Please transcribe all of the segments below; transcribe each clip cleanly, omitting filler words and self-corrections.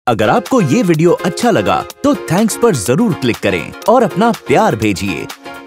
अगर आपको ये वीडियो अच्छा लगा तो थैंक्स पर जरूर क्लिक करें और अपना प्यार भेजिए।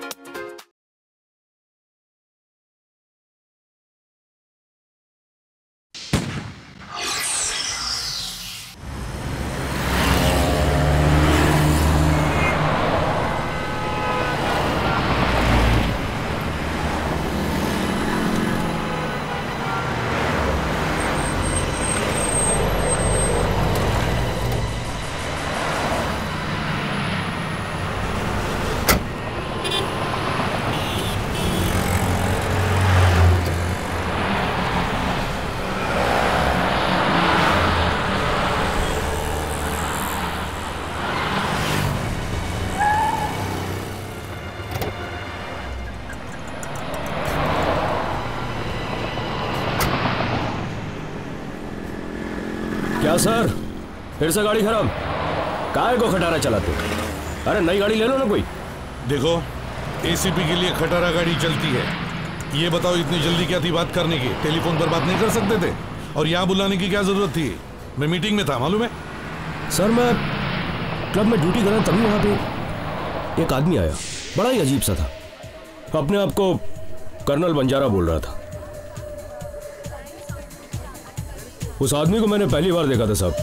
क्या सर, फिर से गाड़ी खराब? काहे को खटारा चलाते? अरे नई गाड़ी ले लो ना कोई। देखो, एसीपी के लिए खटारा गाड़ी चलती है। ये बताओ इतनी जल्दी क्या थी बात करने की? टेलीफोन पर बात नहीं कर सकते थे? और यहाँ बुलाने की क्या जरूरत थी? मैं मीटिंग में था, मालूम है? सर मैं क्लब में ड्यूटी कर रहा तभी वहाँ पे एक आदमी आया, बड़ा ही अजीब सा था। अपने आप को कर्नल बंजारा बोल रहा था। उस आदमी को मैंने पहली बार देखा था साहब,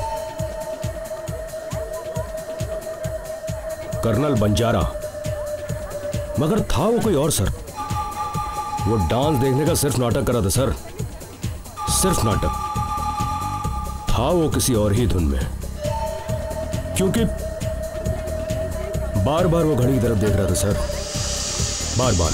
कर्नल बंजारा, मगर था वो कोई और सर। वो डांस देखने का सिर्फ नाटक कर रहा था सर, सिर्फ नाटक था। वो किसी और ही धुन में, क्योंकि बार बार वो घड़ी की तरफ देख रहा था सर, बार बार।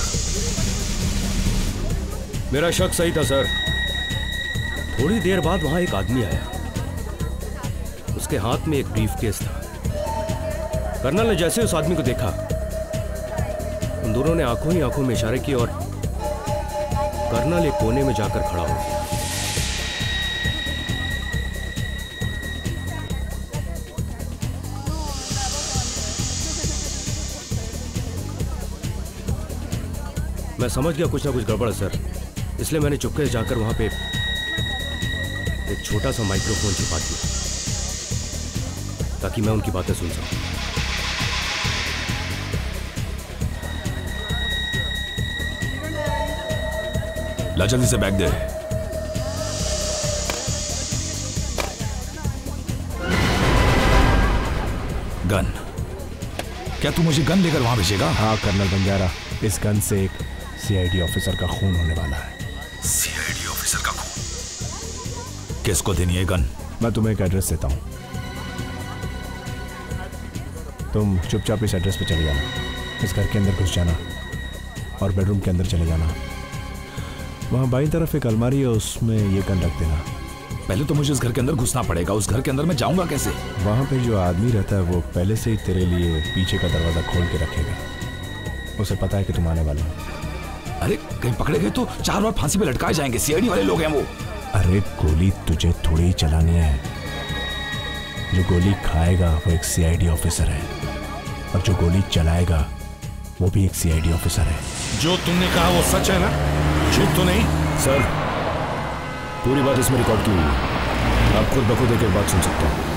मेरा शक सही था सर। थोड़ी देर बाद वहां एक आदमी आया, उसके हाथ में एक ब्रीफकेस था। कर्नल ने जैसे उस आदमी को देखा, उन दोनों ने आंखों ही आंखों में इशारे किए और कर्नल एक कोने में जाकर खड़ा हो गया। मैं समझ गया कुछ ना कुछ गड़बड़ है सर, इसलिए मैंने चुपके से जाकर वहां पे एक छोटा सा माइक्रोफोन छिपा दिया ताकि मैं उनकी बातें सुन सकूं। ला जल्दी से बैग दे। गन? क्या तू मुझे गन लेकर वहां भेजेगा? हाँ कर्नल बंजारा, इस गन से एक सीआईडी ऑफिसर का खून होने वाला है। सीआईडी ऑफिसर का खून? किसको देनी है गन? मैं तुम्हें एक एड्रेस देता हूँ, तुम चुपचाप इस एड्रेस पे चले जाना, इस घर के अंदर घुस जाना और बेडरूम के अंदर चले जाना। वहाँ बाईं तरफ एक अलमारी है, उसमें ये गन रख देना। पहले तो मुझे उस घर के अंदर घुसना पड़ेगा, उस घर के अंदर मैं जाऊंगा कैसे? वहाँ पे जो आदमी रहता है वो पहले से ही तेरे लिए पीछे का दरवाजा खोल के रखेगा, उसे पता है कि तुम आने वाले हो। अरे कहीं पकड़े गए तो 4 बार फांसी पे लटकाए जाएंगे, सीआईडी वाले लोग हैं वो। अरे गोली तुझे थोड़ी ही चलानी है, जो गोली खाएगा वो एक सीआईडी ऑफिसर है और जो गोली चलाएगा वो भी एक सीआईडी ऑफिसर है। जो तुमने कहा वो सच है ना? झूठ तो नहीं? सर पूरी बात इसमें रिकॉर्ड की हुई है, आप खुद ब खुद एक बात सुन सकते हैं।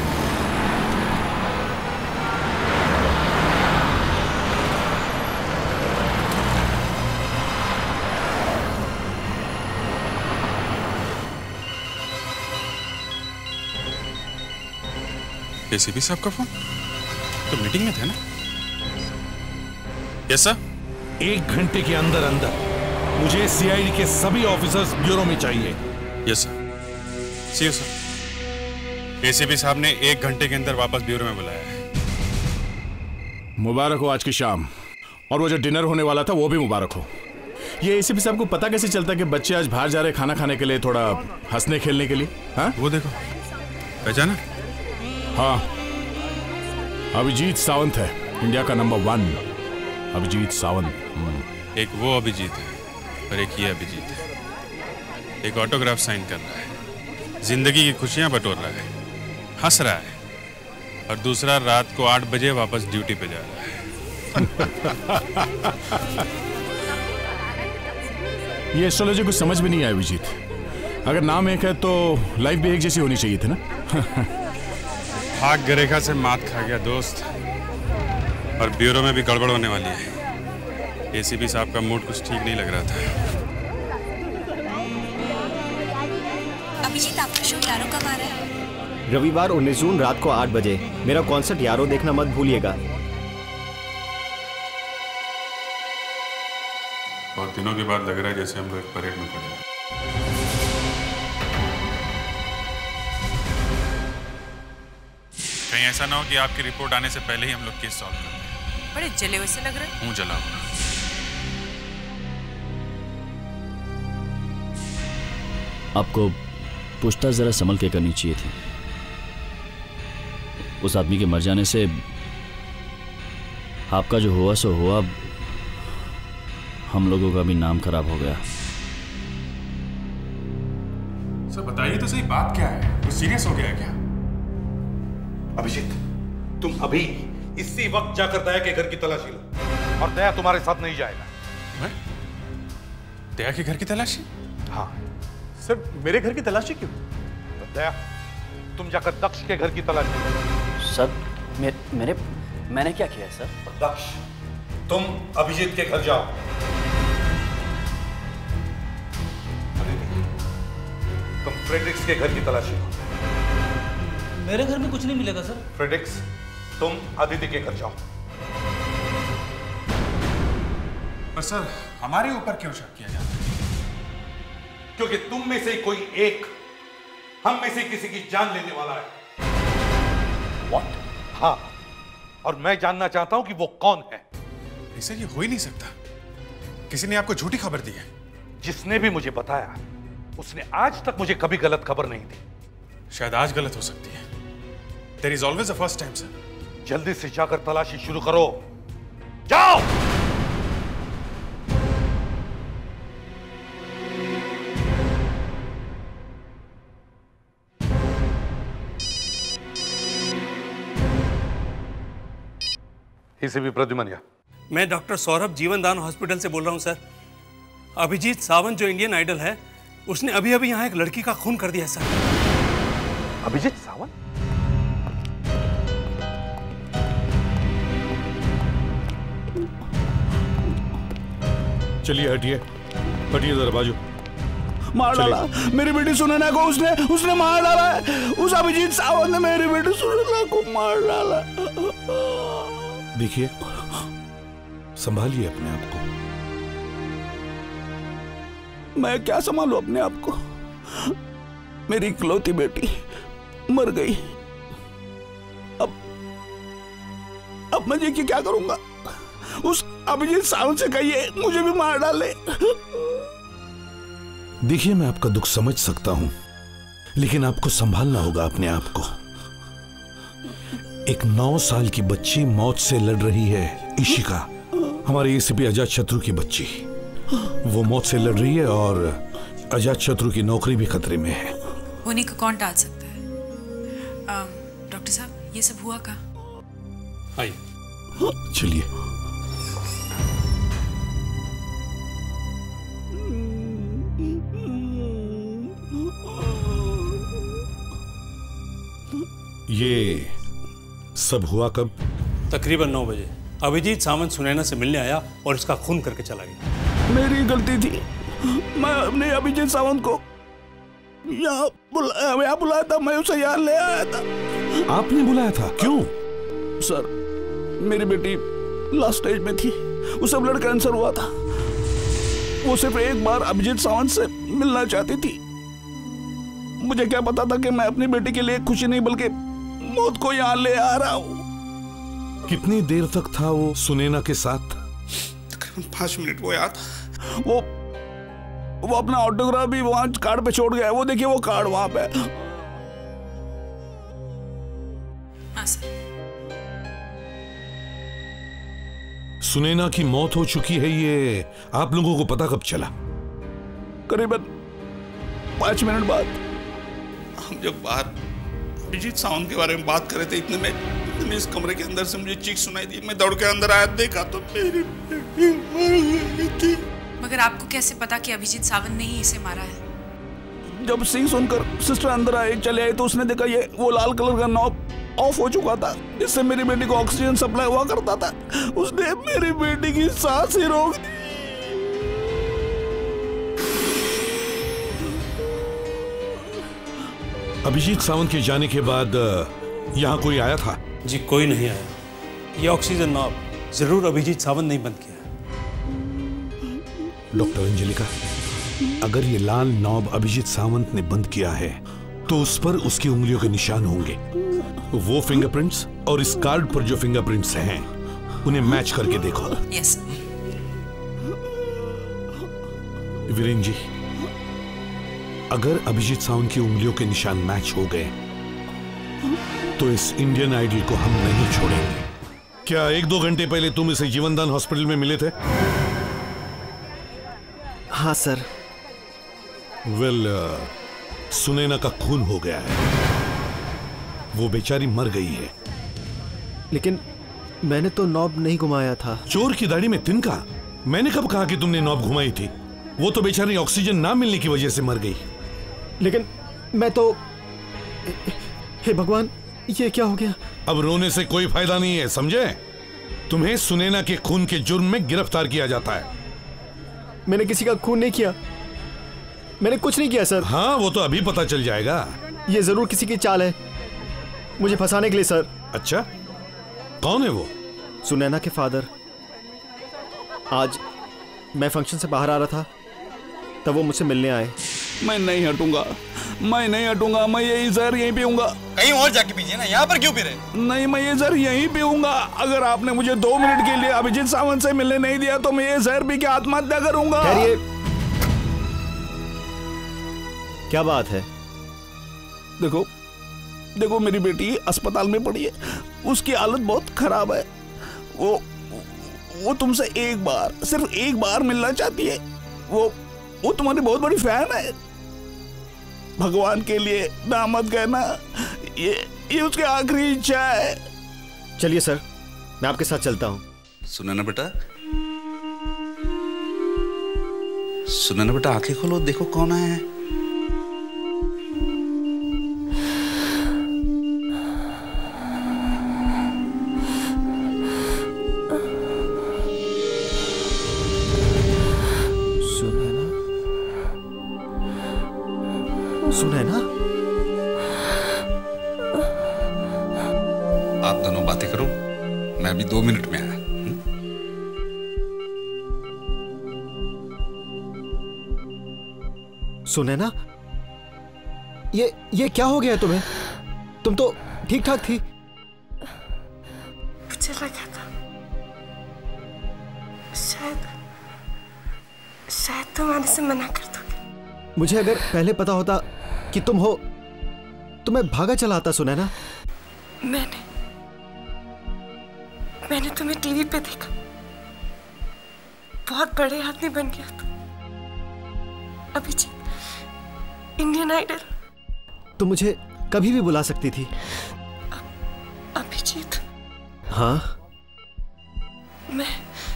एसीपी साहब का फोन? तो मीटिंग में थे ना? Yes sir. 1 घंटे के अंदर अंदर मुझे सीआईडी के सभी ऑफिसर्स ब्यूरो में चाहिए। Yes sir. See you sir. ACP साहब ने 1 घंटे के अंदर वापस ब्यूरो में बुलाया है। मुबारक हो आज की शाम, और वो जो डिनर होने वाला था वो भी मुबारक हो। ये एसीपी साहब को पता कैसे चलता कि बच्चे आज बाहर जा रहे खाना खाने के लिए, थोड़ा हंसने खेलने के लिए? हाँ वो देखो, पहचाना? हाँ, अभिजीत सावंत है, इंडिया का नंबर 1 अभिजीत सावंत। एक वो अभिजीत है और एक ये अभिजीत है। एक ऑटोग्राफ साइन कर रहा है, जिंदगी की खुशियां बटोर रहा है, हंस रहा है, और दूसरा रात को 8 बजे वापस ड्यूटी पे जा रहा है। ये एस्ट्रोलॉजी कुछ समझ में नहीं आया अभिजीत। अगर नाम एक है तो लाइफ भी एक जैसी होनी चाहिए थी ना। भाग्य रेखा से मात खा गया दोस्त, और ब्यूरो में भी गड़बड़ होने वाली है। एसीपी साहब का मूड कुछ ठीक नहीं लग रहा था। अभिजीत, आपका शो यारों कब आ रहा है? रविवार 19 जून रात को 8 बजे। मेरा कॉन्सर्ट यारों देखना मत भूलिएगा। बहुत दिनों के बाद लग रहा है जैसे हम लोग परेड में खड़े हैं। कहीं ऐसा ना हो कि आपकी रिपोर्ट आने से पहले ही हम लोग केस सॉल्व कर दें। बड़े जले हुए से लग रहे हैं। मुंह जला हुआ। आपको पूछताछ जरा संभल के करनी चाहिए थी। उस आदमी के मर जाने से आपका जो हुआ सो हुआ, हम लोगों का भी नाम खराब हो गया। सर बताइए तो सही, बात क्या है? कुछ सीरियस हो गया है क्या? अभिजीत, तुम अभी इसी वक्त जाकर दया के घर की तलाशी लो, और दया तुम्हारे साथ नहीं जाएगा। मैं? दया के घर की तलाशी? हाँ सर, मेरे घर की तलाशी क्यों? तो दया, तुम जाकर दक्ष के घर की तलाशी लो। सर मैंने क्या किया है सर? दक्ष, तुम अभिजीत के घर जाओ। तुम फ्रेडरिक्स के घर की तलाशी लो। मेरे घर में कुछ नहीं मिलेगा सर। फ्रेडरिक्स, तुम अदिति के घर जाओ। पर सर, हमारे ऊपर क्यों शक किया जाता है? क्योंकि तुम में से कोई एक हम में से किसी की जान लेने वाला है। What? हाँ, और मैं जानना चाहता हूं कि वो कौन है। नहीं सर, ये हो ही नहीं सकता। किसी ने आपको झूठी खबर दी है। जिसने भी मुझे बताया, उसने आज तक मुझे कभी गलत खबर नहीं दी। शायद आज गलत हो सकती है। There is always a first time, sir. जल्दी से जाकर तलाशी शुरू करो। जाओ। एसीपी प्रद्युमन। मैं डॉक्टर सौरभ जीवनदान हॉस्पिटल से बोल रहा हूं सर। अभिजीत सावंत जो इंडियन आइडल है, उसने अभी अभी यहां एक लड़की का खून कर दिया सर। अभिजीत सावंत? चलिए हटिए, हटिए जरा बाजू। मार डाला मेरी बेटी सुनैना को, उसने मार डाला है। उस अभिजीत सावंत ने मेरी बेटी सुनैना को मार डाला। देखिए, संभालिए अपने आप को। मैं क्या संभालूं अपने आप को? मेरी इकलौती बेटी मर गई। अब मैं ये क्या करूंगा? उस अभिजीत सावंत से कहिए मुझे भी मार डाले। देखिए, मैं आपका दुख समझ सकता हूं, लेकिन आपको संभालना होगा अपने आप को। एक 9 साल की बच्ची मौत से लड़ रही है, इशिका, हमारे एसीपी अजातशत्रु की बच्ची। वो मौत से लड़ रही है और अजातशत्रु की नौकरी भी खतरे में है। होने को कौन टाल सकता है? डॉक्टर साहब, ये सब हुआ कहाँ? आइए, चलिए। ये सब हुआ कब? तकरीबन 9 बजे। अभिजीत सावंत सुनैना से मिलने आया और इसका खून करके चला गया। मेरी गलती थी। मैं अपने अभिजीत सावंत को यहाँ बुलाया था। मैं उसे यहाँ ले आया था। आपने बुलाया था? क्यों? सर, मेरी बेटी लास्ट स्टेज में थी। उसे ब्लड कैंसर हुआ था। वो सिर्फ एक बार अभिजीत सावंत से मिलना चाहती थी। मुझे क्या पता था कि मैं अपनी बेटी के लिए खुशी नहीं बल्कि मौत को यहाँ ले आ रहा हूँ। कितनी देर तक था वो सुनैना के साथ? तकरीबन 5 मिनट। वो याद, वो अपना ऑटोग्राफ भी वहां कार्ड पे छोड़ गया। वो देखिए, वो कार्ड वहां पे। हाँ सर। सुनैना की मौत हो चुकी है, ये आप लोगों को पता कब चला? करीबन 5 मिनट बाद। हम जब बाहर अभिजीत सावंत के बारे में बात कर रहे थे, इतने में इस कमरे के अंदर से मुझे चीख सुनाई दी। मैं दौड़ के अंदर आया, देखा तो मेरी बेटी मर गई थी। मगर आपको कैसे पता कि अभिजीत सावंत ने ही इसे मारा है? जब सिंह सुनकर सिस्टर अंदर आए चले आए तो उसने देखा ये वो लाल कलर का नॉब ऑफ हो चुका था, इससे मेरी बेटी को ऑक्सीजन सप्लाई हुआ करता था। उसने मेरी बेटी की सांस ही रोक दी। अभिजीत सावंत के जाने के बाद यहाँ कोई आया था? जी कोई नहीं आया। ये ऑक्सीजन नॉब जरूर अभिजीत सावंत नहीं बंद किया। डॉक्टर अंजलिका, अगर ये लाल नॉब अभिजीत सावंत ने बंद किया है तो उस पर उसकी उंगलियों के निशान होंगे। वो फिंगरप्रिंट्स और इस कार्ड पर जो फिंगरप्रिंट्स हैं उन्हें मैच करके देखो। यस। वीरेन जी, अगर अभिजीत सावंत की उंगलियों के निशान मैच हो गए तो इस इंडियन आइडल को हम नहीं छोड़ेंगे। क्या 1-2 घंटे पहले तुम इसे जीवनदान हॉस्पिटल में मिले थे? हाँ सर। वेल, सुनैना का खून हो गया है, वो बेचारी मर गई है। लेकिन मैंने तो नॉब नहीं घुमाया था। चोर की दाढ़ी में तिनका? मैंने कब कहा कि तुमने नॉब घुमाई थी? वो तो बेचारी ऑक्सीजन ना मिलने की वजह से मर गई। लेकिन मैं तो, हे भगवान, ये क्या हो गया? अब रोने से कोई फायदा नहीं है, समझे? तुम्हें सुनैना के खून के जुर्म में गिरफ्तार किया जाता है। मैंने किसी का खून नहीं किया, मैंने कुछ नहीं किया सर। हाँ, वो तो अभी पता चल जाएगा। ये जरूर किसी की चाल है मुझे फंसाने के लिए सर। अच्छा, कौन है वो? सुनैना के फादर। आज मैं फंक्शन से बाहर आ रहा था तब वो मुझसे मिलने आए। मैं नहीं हटूंगा, मैं नहीं हटूंगा। मैं यही जहर यहीं पीऊंगा। कहीं और जाके पीजिए ना, यहाँ पर क्यों पी रहे? नहीं, मैं ये जहर यहीं पीऊंगा। अगर आपने मुझे 2 मिनट के लिए अभिजीत सावंत से मिलने नहीं दिया तो मैं ये जहर पी के आत्महत्या करूंगा। क्या बात है? देखो देखो, मेरी बेटी अस्पताल में पड़ी है, उसकी हालत बहुत खराब है। वो तुमसे एक बार, सिर्फ एक बार मिलना चाहती है। वो तुम्हारी बहुत बड़ी फैन है। भगवान के लिए ना मत कहना, ये उसकी आखिरी इच्छा है। चलिए सर, मैं आपके साथ चलता हूँ। सुनैना बेटा, सुनैना बेटा, आंखें खोलो, देखो कौन आया है। सुनैना, आप दोनों बातें करो, मैं अभी 2 मिनट में आया। सुनैना, ये क्या हो गया तुम्हें? तुम तो ठीक ठाक थी। मुझे लगा था शायद तुम आने से मना कर दोगे। मुझे अगर पहले पता होता कि तुम हो तो मैं भागा चला आता। सुनैना, मैंने तुम्हें टीवी पे देखा, बहुत बड़े आदमी बन गया तुम। Abhijeet, Indian Idol. तुम मुझे कभी भी बुला सकती थी। अभिजीत। हाँ, मैं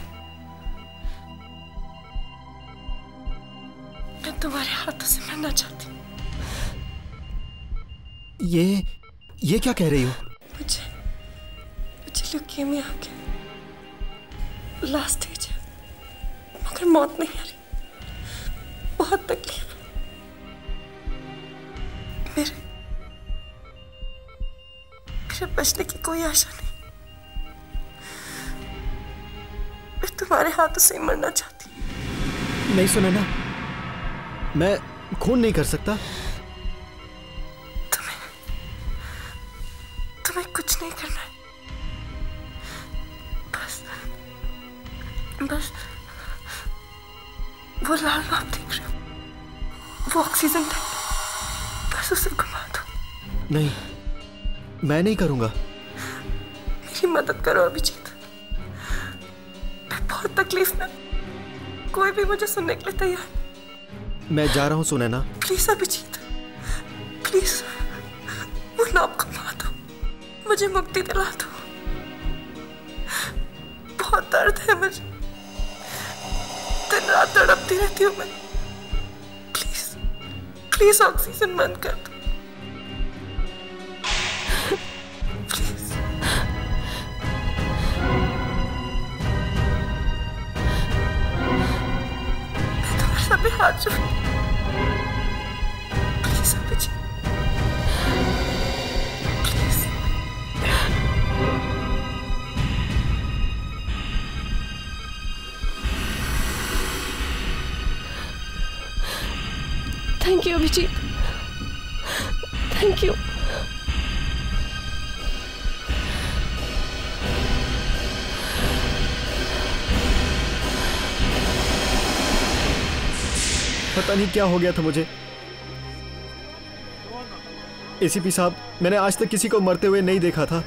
तुम्हारे हाथों से मरना चाहती हूँ। ये क्या कह रही हो? मुझे ल्यूकेमिया आ गया, लास्ट स्टेज है, मगर मौत नहीं आ रही, बहुत तकलीफ। मेरे बचने की कोई आशा नहीं। मैं तुम्हारे हाथों से ही मरना चाहती हूँ। नहीं सुनैना, मैं खून नहीं कर सकता। तुम्हें कुछ नहीं करना है, बस वो लाल नॉब देख रहे हो, वो ऑक्सीजन टैंक, बस उसे घुमा दो। नहीं, मैं नहीं करूंगा। मेरी मदद करो अभिजीत, मैं बहुत तकलीफ में, कोई भी मुझे सुनने के लिए तैयार। मैं जा रहा हूँ सुनैना। प्लीज अभिजीत, प्लीज वो नॉब घुमा दो, मुझे मुक्ति दिला दो। बहुत दर्द है मुझे, दिन रात तड़पती रहती हूँ मैं। प्लीज प्लीज ऑक्सीजन बंद कर दो। पे हाथ जोड़, please Abhijeet, please. Thank you Abhijeet, thank you. पता नहीं क्या हो गया था मुझे। एसीपी साहब, मैंने आज तक किसी को मरते हुए नहीं देखा था।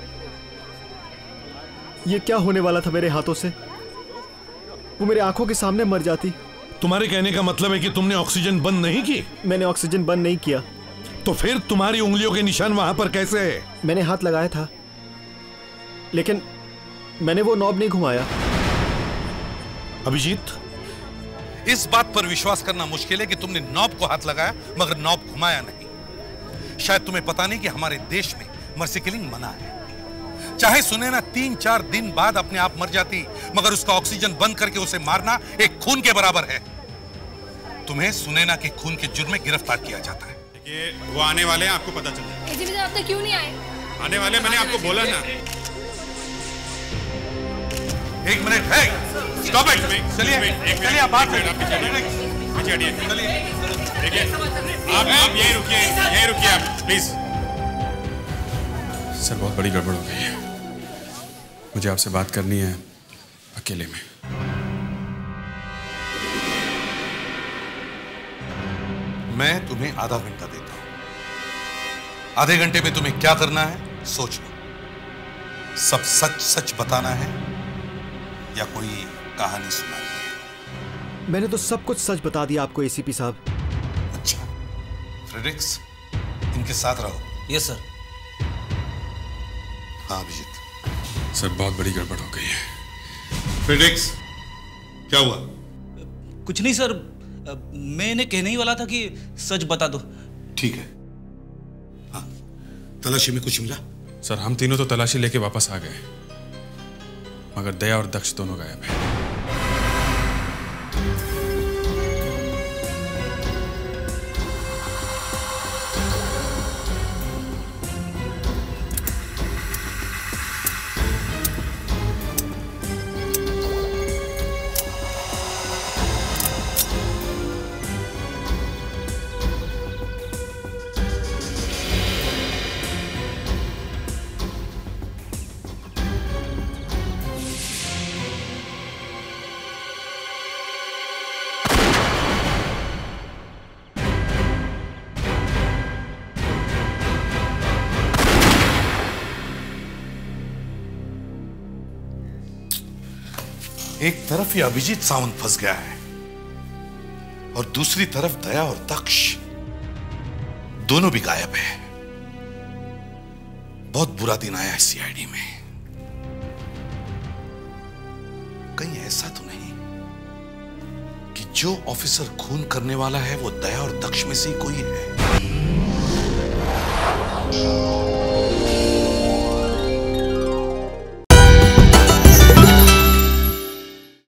ये क्या होने वाला था मेरे हाथों से? वो मेरे आंखों के सामने मर जाती। तुम्हारे कहने का मतलब है कि तुमने ऑक्सीजन बंद नहीं की? मैंने ऑक्सीजन बंद नहीं किया। तो फिर तुम्हारी उंगलियों के निशान वहां पर कैसे? मैंने हाथ लगाया था, लेकिन मैंने वो नॉब नहीं घुमाया। अभिजीत, इस बात पर विश्वास करना मुश्किल है कि तुमने नॉब को हाथ लगाया मगर नॉब घुमाया नहीं। शायद तुम्हें पता नहीं कि हमारे देश में मर्सी किलिंग मना है। चाहे सुनैना 3-4 दिन बाद अपने आप मर जाती, मगर उसका ऑक्सीजन बंद करके उसे मारना एक खून के बराबर है। तुम्हें सुनैना के खून के जुर्म में गिरफ्तार किया जाता है। देखिए, वो आने वाले हैं, आपको पता चल जाएगा। एसीपी साहब तक क्यों नहीं आए? आने वाले, मैंने आपको बोला ना। एक मिनट है, स्टॉप इट। चलिए आप बात करें। पीछे हटिए। देखिए, आप यहीं रुकिए आप प्लीज। सर, बहुत बड़ी गड़बड़ हो गई है, मुझे आपसे बात करनी है अकेले में। मैं तुम्हें आधा घंटा देता हूं। आधे घंटे में तुम्हें क्या करना है सोच लो। सब सच सच बताना है या कोई कहानी सुनानी है? मैंने तो सब कुछ सच बता दिया आपको एसीपी साहब। अच्छा, फ्रेडरिक्स, इनके साथ रहो। Yes sir. हाँ अभिजीत। सर, बहुत बड़ी गड़बड़ हो गई है। फ्रेडरिक्स, क्या हुआ? कुछ नहीं सर, मैं इन्हें कहने ही वाला था कि सच बता दो। ठीक है। हाँ, तलाशी में कुछ मिला? सर, हम तीनों तो तलाशी लेके वापस आ गए, मगर दया और दक्ष दोनों गायब हैं। एक तरफ ये अभिजीत सावंत फंस गया है और दूसरी तरफ दया और दक्ष दोनों भी गायब है। बहुत बुरा दिन आया है सीआईडी में। कहीं ऐसा तो नहीं कि जो ऑफिसर खून करने वाला है वो दया और दक्ष में से ही कोई है?